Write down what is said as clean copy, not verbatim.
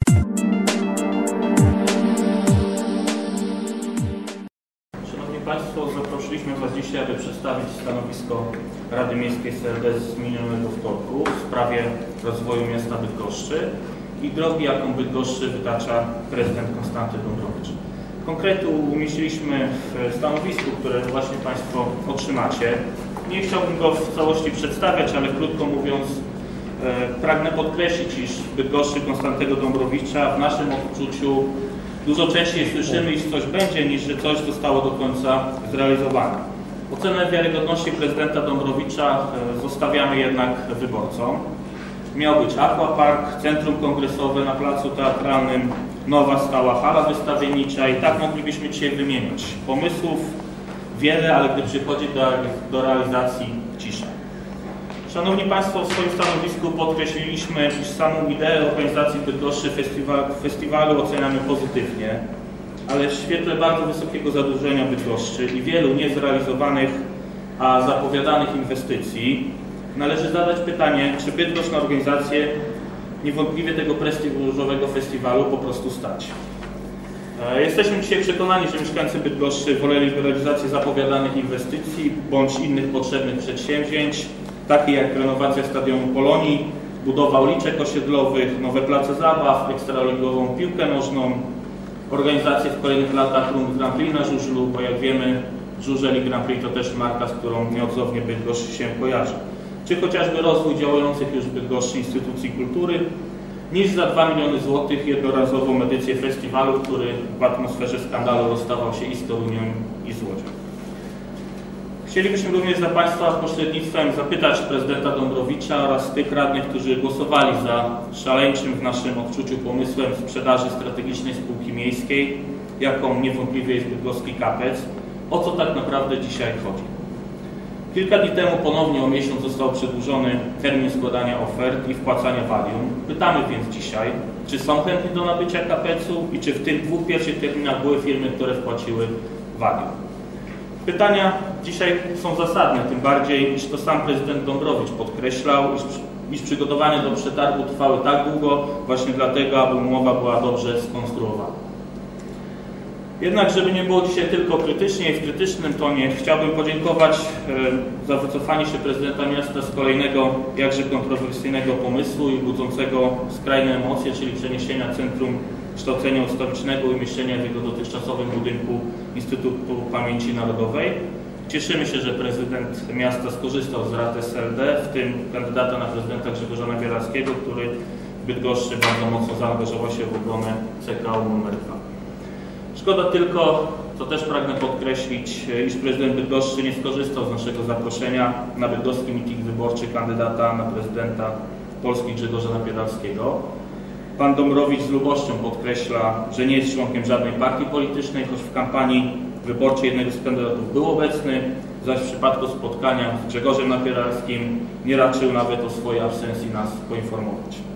Szanowni Państwo, zaprosiliśmy Was dzisiaj, aby przedstawić stanowisko Rady Miejskiej SLD z minionego wtorku w sprawie rozwoju miasta Bydgoszczy i drogi, jaką Bydgoszczy wytacza prezydent Konstanty Dąbrowicz. Konkrety umieściliśmy w stanowisku, które właśnie Państwo otrzymacie. Nie chciałbym go w całości przedstawiać, ale krótko mówiąc, pragnę podkreślić, iż w Bydgoszczy Konstantego Dąbrowicza w naszym odczuciu dużo częściej słyszymy, iż coś będzie, niż że coś zostało do końca zrealizowane. Ocenę wiarygodności prezydenta Dąbrowicza zostawiamy jednak wyborcom. Miał być aquapark, centrum kongresowe na placu teatralnym, nowa stała hala wystawiennicza i tak moglibyśmy dzisiaj wymieniać. Pomysłów wiele, ale gdy przychodzi do realizacji cisza. Szanowni Państwo, w swoim stanowisku podkreśliliśmy, iż samą ideę organizacji Bydgoszczy festiwalu oceniamy pozytywnie, ale w świetle bardzo wysokiego zadłużenia Bydgoszczy i wielu niezrealizowanych, a zapowiadanych inwestycji należy zadać pytanie, czy Bydgoszcz na organizację niewątpliwie tego prestiżowego festiwalu po prostu stać. Jesteśmy dzisiaj przekonani, że mieszkańcy Bydgoszczy woleliby realizację zapowiadanych inwestycji bądź innych potrzebnych przedsięwzięć, takie jak renowacja stadionu Polonii, budowa uliczek osiedlowych, nowe place zabaw, ekstraligową piłkę nożną, organizację w kolejnych latach rund Grand Prix na żużlu, bo jak wiemy, żużel i Grand Prix to też marka, z którą nieodzownie Bydgoszcz się kojarzy. Czy chociażby rozwój działających już w Bydgoszczy instytucji kultury, niż za 2 miliony złotych jednorazową edycję festiwalu, który w atmosferze skandalu rozstawał się i z Toruniem, i z Łodzią. Chcielibyśmy również za Państwa pośrednictwem zapytać prezydenta Dąbrowicza oraz tych radnych, którzy głosowali za szaleńczym w naszym odczuciu pomysłem sprzedaży strategicznej spółki miejskiej, jaką niewątpliwie jest bydgoski Kapec, o co tak naprawdę dzisiaj chodzi. Kilka dni temu ponownie o miesiąc został przedłużony termin składania ofert i wpłacania wadium. Pytamy więc dzisiaj, czy są chętni do nabycia Kapecu i czy w tych 2 pierwszych terminach były firmy, które wpłaciły wadium. Pytania dzisiaj są zasadne, tym bardziej, iż to sam prezydent Dąbrowicz podkreślał, iż przygotowania do przetargu trwały tak długo właśnie dlatego, aby umowa była dobrze skonstruowana. Jednak, żeby nie było dzisiaj tylko krytycznie i w krytycznym tonie, chciałbym podziękować za wycofanie się prezydenta miasta z kolejnego, jakże kontrowersyjnego pomysłu i budzącego skrajne emocje, czyli przeniesienia Centrum Kształcenia Ustawicznego i umieszczenia w jego dotychczasowym budynku Instytutu Pamięci Narodowej. Cieszymy się, że prezydent miasta skorzystał z rad SLD, w tym kandydata na prezydenta Grzegorza Napieralskiego, który w Bydgoszczy bardzo mocno zaangażował się w obronę CKU nr 2. Szkoda tylko, co też pragnę podkreślić, iż prezydent Bydgoszczy nie skorzystał z naszego zaproszenia na bydgoski miting wyborczy kandydata na prezydenta Polski Grzegorza Napieralskiego. Pan Dąbrowicz z lubością podkreśla, że nie jest członkiem żadnej partii politycznej, choć w kampanii wyborczej jednego z kandydatów był obecny, zaś w przypadku spotkania z Grzegorzem Napieralskim nie raczył nawet o swojej absencji nas poinformować.